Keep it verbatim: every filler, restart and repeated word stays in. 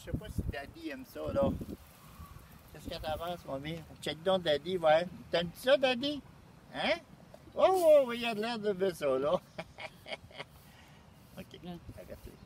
sais pas si Daddy aime ça, là. Qu'est-ce que t'avances, mon ami? Check donc Daddy, ouais. T'aimes ça, Daddy? Hein? Oh, oh, oui, il y a de l'air de ça, là. OK, arrêtez.